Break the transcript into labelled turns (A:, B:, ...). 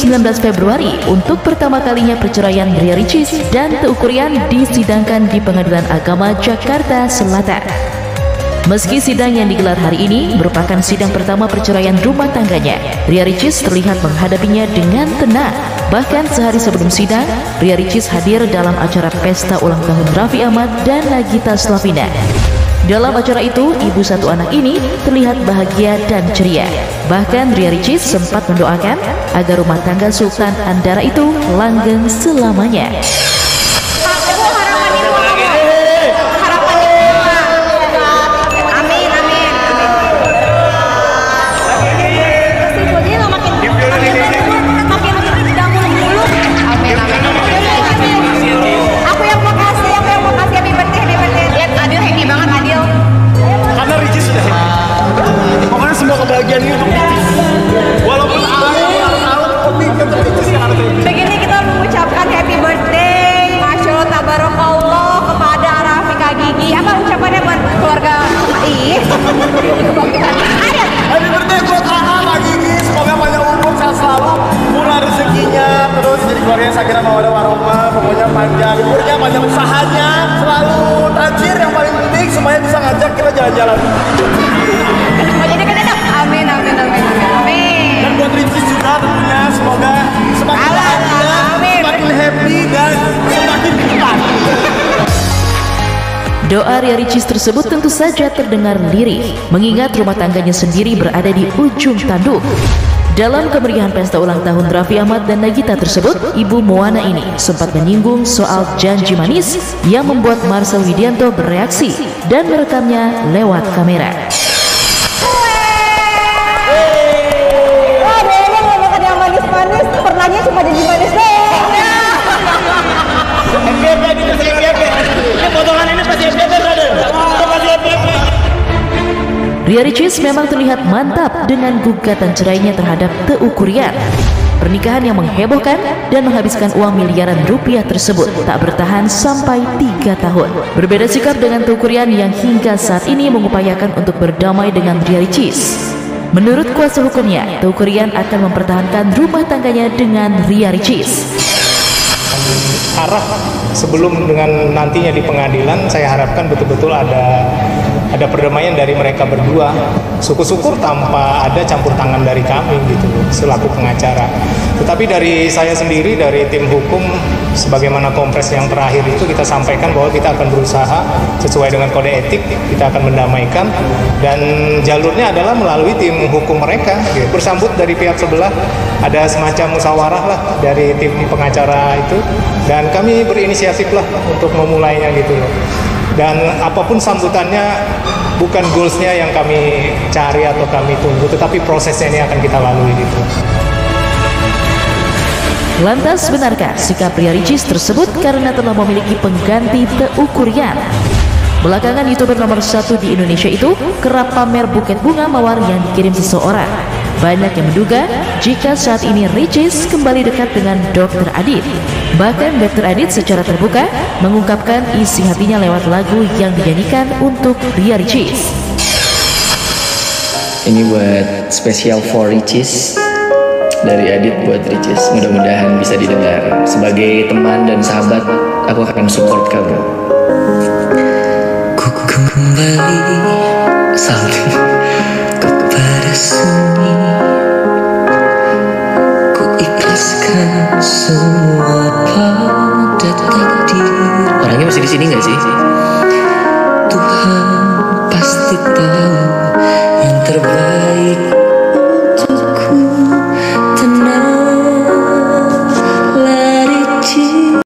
A: 19 Februari untuk pertama kalinya perceraian Ria Ricis dan Teuku Ryan disidangkan di Pengadilan Agama Jakarta Selatan. Meski sidang yang digelar hari ini merupakan sidang pertama perceraian rumah tangganya, Ria Ricis terlihat menghadapinya dengan tenang. Bahkan sehari sebelum sidang, Ria Ricis hadir dalam acara pesta ulang tahun Raffi Ahmad dan Nagita Slavina. Dalam acara itu, ibu satu anak ini terlihat bahagia dan ceria. Bahkan Ria Ricis sempat mendoakan agar rumah tangga Sultan Andara itu langgeng selamanya.
B: Kebahagiaan ini untuk Ricis, walaupun begini kita mengucapkan happy birthday, Masya Allah, tabarakallah kepada Raffi Kak Gigi. Apa ucapannya buat keluarga? Happy birthday buat Kak Gigi, semoga panjang umur, sehat selalu, murah rezekinya, terus jadi keluarga sakinah mawaddah warahmah, pokoknya panjang umurnya, panjang usahanya, selalu tajir, yang paling penting semuanya bisa ngajak kita jalan-jalan. Amin, amin, amin, amin. Dan buat Ricis juga tentunya semoga semakin bahagia, semakin happy dan semakin dekat.
A: Doa Ria Ricis tersebut tentu saja terdengar lirih, mengingat rumah tangganya sendiri berada di ujung tanduk. Dalam kemeriahan pesta ulang tahun Raffi Ahmad dan Nagita tersebut, Ibu Moana ini sempat menyinggung soal janji manis yang membuat Marcel Widianto bereaksi dan merekamnya lewat kamera.
B: Pernahnya cuma jadi manis doang.
C: FBB ini pasti FBB. Ini potongan ini pasti FBB, brother. Itu pasti FBB.
A: Ria Ricis memang terlihat mantap dengan gugatan cerainya terhadap Teuku Ryan. Pernikahan yang menghebohkan dan menghabiskan uang miliaran rupiah tersebut tak bertahan sampai 3 tahun. Berbeda sikap dengan Teuku Ryan yang hingga saat ini mengupayakan untuk berdamai dengan Ria Ricis. Menurut kuasa hukumnya, Teuku Ryan akan mempertahankan rumah tangganya dengan Ria Ricis.
D: Arah sebelum dengan nantinya di pengadilan, saya harapkan betul-betul ada perdamaian dari mereka berdua. Syukur-syukur tanpa ada campur tangan dari kami gitu selaku pengacara. Tetapi dari saya sendiri, dari tim hukum, sebagaimana kompres yang terakhir itu kita sampaikan bahwa kita akan berusaha sesuai dengan kode etik, kita akan mendamaikan, dan jalurnya adalah melalui tim hukum mereka gitu. Bersambut dari pihak sebelah ada semacam musyawarah lah dari tim pengacara itu, dan kami berinisiatif lah untuk memulainya gitu loh. Dan apapun sambutannya bukan goalsnya yang kami cari atau kami tunggu, tetapi prosesnya ini akan kita lalui gitu.
A: Lantas benarkah sikap Ria Ricis tersebut karena telah memiliki pengganti Teuku Ryan? Belakangan YouTuber nomor 1 di Indonesia itu kerap pamer buket bunga mawar yang dikirim seseorang. Banyak yang menduga jika saat ini Ricis kembali dekat dengan Dr. Adit. Bahkan Dr. Adit secara terbuka mengungkapkan isi hatinya lewat lagu yang dinyanyikan untuk Ria Ricis.
E: Ini buat spesial for Ricis, dari Adit buat Ricis. Mudah-mudahan bisa didengar. Sebagai teman dan sahabat, aku akan support kamu. Ku kembali salju kepada sunyi. Ku ikhlaskan semua pada takdir. Orangnya masih di sini nggak sih? Tuhan pasti tahu yang terbaik.